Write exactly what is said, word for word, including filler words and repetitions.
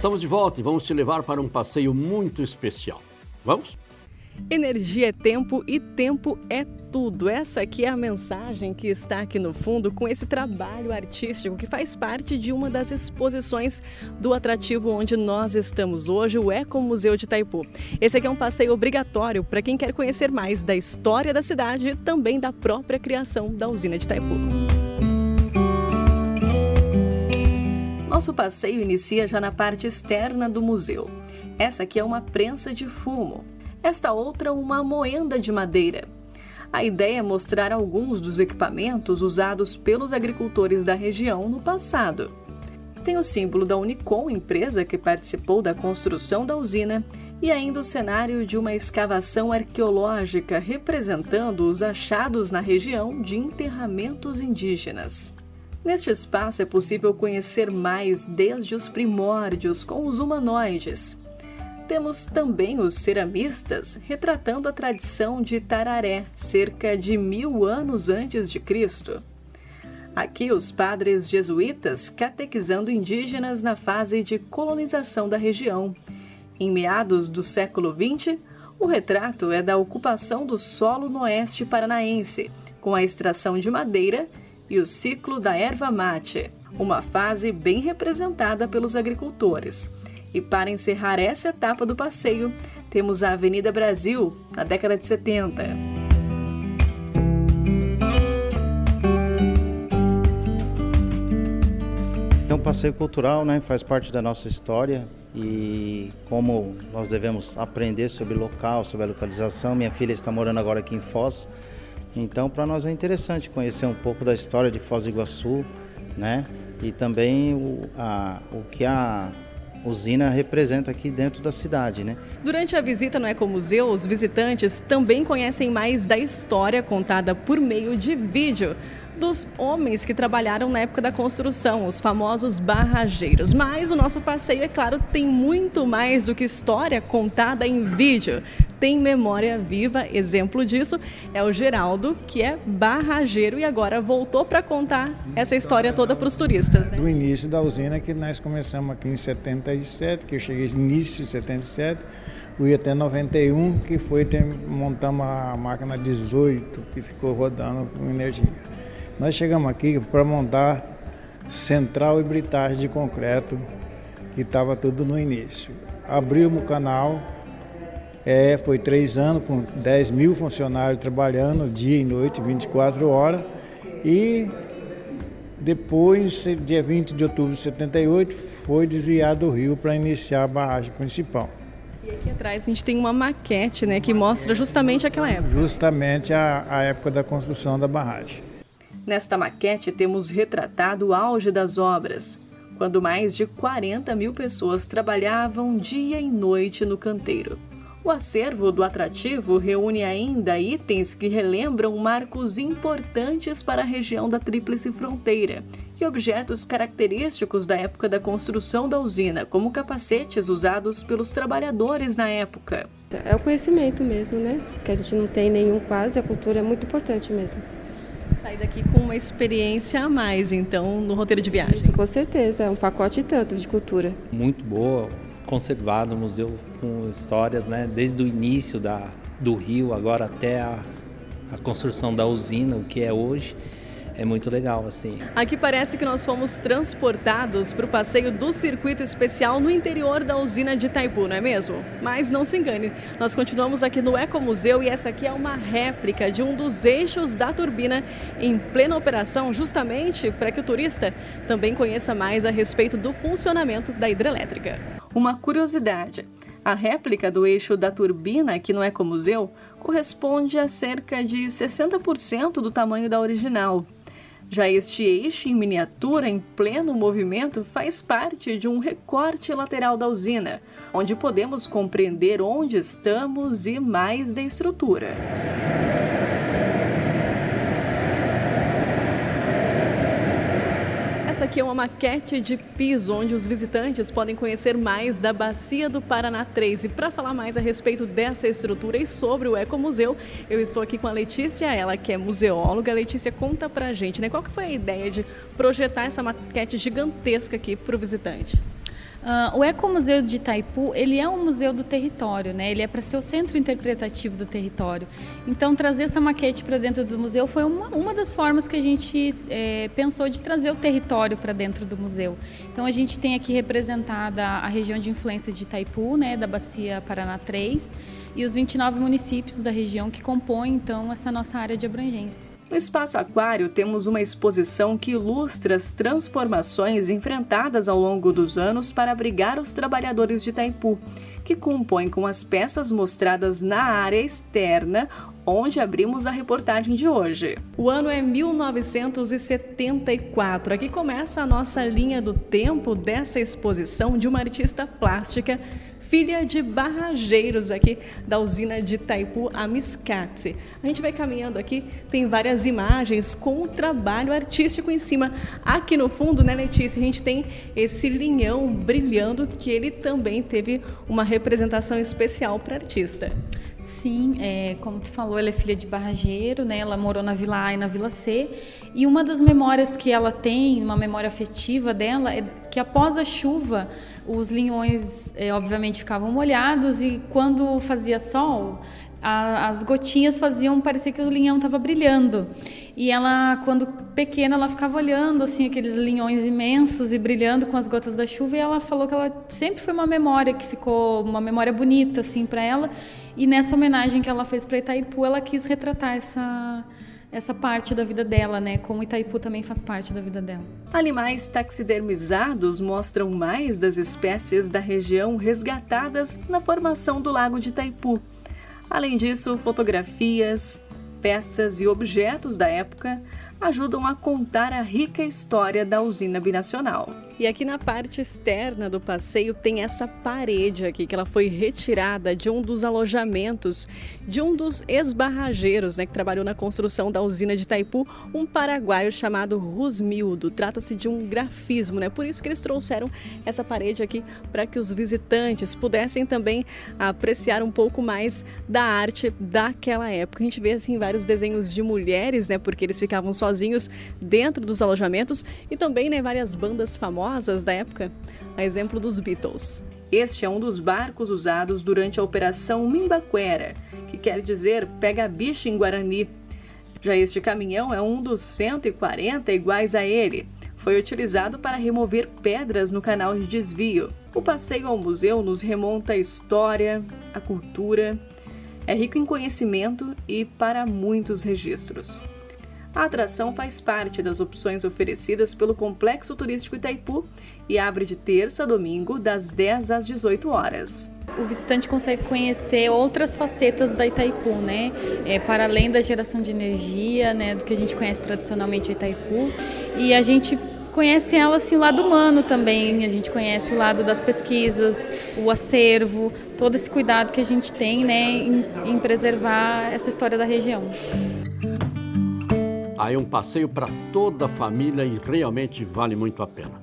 Estamos de volta e vamos te levar para um passeio muito especial. Vamos? Energia é tempo e tempo é tudo. Essa aqui é a mensagem que está aqui no fundo com esse trabalho artístico que faz parte de uma das exposições do atrativo onde nós estamos hoje, o Ecomuseu de Itaipu. Esse aqui é um passeio obrigatório para quem quer conhecer mais da história da cidade e também da própria criação da usina de Itaipu. Nosso passeio inicia já na parte externa do museu. Essa aqui é uma prensa de fumo. Esta outra, uma moenda de madeira. A ideia é mostrar alguns dos equipamentos usados pelos agricultores da região no passado. Tem o símbolo da Unicom, empresa que participou da construção da usina, e ainda o cenário de uma escavação arqueológica representando os achados na região de enterramentos indígenas. Neste espaço é possível conhecer mais desde os primórdios com os humanoides. Temos também os ceramistas, retratando a tradição de Tararé, cerca de mil anos antes de Cristo. Aqui os padres jesuítas catequizando indígenas na fase de colonização da região. Em meados do século vinte, o retrato é da ocupação do solo no oeste paranaense, com a extração de madeira e o ciclo da erva mate, uma fase bem representada pelos agricultores. E para encerrar essa etapa do passeio, temos a Avenida Brasil, na década de setenta. É um passeio cultural, né? Faz parte da nossa história e como nós devemos aprender sobre o local, sobre a localização. Minha filha está morando agora aqui em Foz, então para nós é interessante conhecer um pouco da história de Foz do Iguaçu, né? E também o, a, o que a usina representa aqui dentro da cidade, né? Durante a visita no Ecomuseu, os visitantes também conhecem mais da história contada por meio de vídeo dos homens que trabalharam na época da construção, os famosos barrageiros. Mas o nosso passeio, é claro, tem muito mais do que história contada em vídeo. Tem memória viva, exemplo disso é o Geraldo, que é barrageiro e agora voltou para contar essa história toda para os turistas, né? Do início da usina, que nós começamos aqui em setenta e sete, que eu cheguei no início de setenta e sete, fui até noventa e um, que foi, tem, montamos a máquina dezoito, que ficou rodando com energia. Nós chegamos aqui para montar central e britagem de concreto, que estava tudo no início. Abrimos o canal, é, foi três anos com dez mil funcionários trabalhando dia e noite, vinte e quatro horas. E depois, dia vinte de outubro de setenta e oito, foi desviado o rio para iniciar a barragem principal. E aqui atrás a gente tem uma maquete, né, que mostra justamente aquela época. Justamente a, a época da construção da barragem. Nesta maquete temos retratado o auge das obras, quando mais de quarenta mil pessoas trabalhavam dia e noite no canteiro. O acervo do atrativo reúne ainda itens que relembram marcos importantes para a região da Tríplice Fronteira e objetos característicos da época da construção da usina, como capacetes usados pelos trabalhadores na época. É o conhecimento mesmo, né? Que a gente não tem nenhum quase, a cultura é muito importante mesmo. Sair daqui com uma experiência a mais, então, no roteiro de viagem. Isso, com certeza, é um pacote e tanto de cultura. Muito boa, conservado, museu com histórias, né, desde o início da, do rio, agora até a, a construção da usina, o que é hoje. É muito legal, assim. Aqui parece que nós fomos transportados para o passeio do circuito especial no interior da usina de Itaipu, não é mesmo? Mas não se engane, nós continuamos aqui no Ecomuseu e essa aqui é uma réplica de um dos eixos da turbina em plena operação, justamente para que o turista também conheça mais a respeito do funcionamento da hidrelétrica. Uma curiosidade, a réplica do eixo da turbina aqui no Ecomuseu corresponde a cerca de sessenta por cento do tamanho da original. Já este eixo em miniatura, em pleno movimento, faz parte de um recorte lateral da usina, onde podemos compreender onde estamos e mais da estrutura. Essa aqui é uma maquete de piso, onde os visitantes podem conhecer mais da Bacia do Paraná três. E para falar mais a respeito dessa estrutura e sobre o Ecomuseu, eu estou aqui com a Letícia, ela que é museóloga. Letícia, conta pra gente, né? Qual que foi a ideia de projetar essa maquete gigantesca aqui para o visitante? Uh, o Ecomuseu de Itaipu, ele é um museu do território, né? Ele é para ser o centro interpretativo do território. Então, trazer essa maquete para dentro do museu foi uma, uma das formas que a gente é, pensou de trazer o território para dentro do museu. Então, a gente tem aqui representada a região de influência de Itaipu, né? Da Bacia Paraná três, e os vinte e nove municípios da região que compõem, então, essa nossa área de abrangência. No Espaço Aquário, temos uma exposição que ilustra as transformações enfrentadas ao longo dos anos para abrigar os trabalhadores de Itaipu, que compõem com as peças mostradas na área externa, onde abrimos a reportagem de hoje. O ano é mil novecentos e setenta e quatro. Aqui começa a nossa linha do tempo dessa exposição de uma artista plástica, filha de barrageiros aqui da usina de Itaipu, a Miss Katze. A gente vai caminhando aqui, tem várias imagens com o trabalho artístico em cima. Aqui no fundo, né, Letícia, a gente tem esse linhão brilhando, que ele também teve uma representação especial para a artista. Sim, é, como tu falou, ela é filha de barrageiro, né? Ela morou na Vila A e na Vila C, e uma das memórias que ela tem, uma memória afetiva dela, é que após a chuva, os linhões, é, obviamente, ficavam molhados, e quando fazia sol, a, as gotinhas faziam parecer que o linhão estava brilhando. E ela, quando pequena, ela ficava olhando assim aqueles linhões imensos e brilhando com as gotas da chuva, e ela falou que ela sempre foi uma memória que ficou, uma memória bonita assim para ela. E nessa homenagem que ela fez para Itaipu, ela quis retratar essa essa parte da vida dela, né? Como Itaipu também faz parte da vida dela. Animais taxidermizados mostram mais das espécies da região resgatadas na formação do Lago de Itaipu. Além disso, fotografias, peças e objetos da época ajudam a contar a rica história da usina binacional. E aqui na parte externa do passeio tem essa parede aqui, que ela foi retirada de um dos alojamentos de um dos ex-barrageiros, né, que trabalhou na construção da usina de Itaipu, um paraguaio chamado Rusmildo. Trata-se de um grafismo, né? Por isso que eles trouxeram essa parede aqui para que os visitantes pudessem também apreciar um pouco mais da arte daquela época. A gente vê assim vários desenhos de mulheres, né, porque eles ficavam sozinhos dentro dos alojamentos, e também, né, várias bandas famosas da época, a exemplo dos Beatles. Este é um dos barcos usados durante a Operação Mimbaquera, que quer dizer pega bicho em Guarani. Já este caminhão é um dos cento e quarenta iguais a ele. Foi utilizado para remover pedras no canal de desvio. O passeio ao museu nos remonta à história, à cultura, é rico em conhecimento e para muitos registros. A atração faz parte das opções oferecidas pelo Complexo Turístico Itaipu e abre de terça a domingo, das dez às dezoito horas. O visitante consegue conhecer outras facetas da Itaipu, né? É, para além da geração de energia, né, do que a gente conhece tradicionalmente a Itaipu. E a gente conhece ela assim, o lado humano também, a gente conhece o lado das pesquisas, o acervo, todo esse cuidado que a gente tem, né, em, em preservar essa história da região. Aí um passeio para toda a família e realmente vale muito a pena.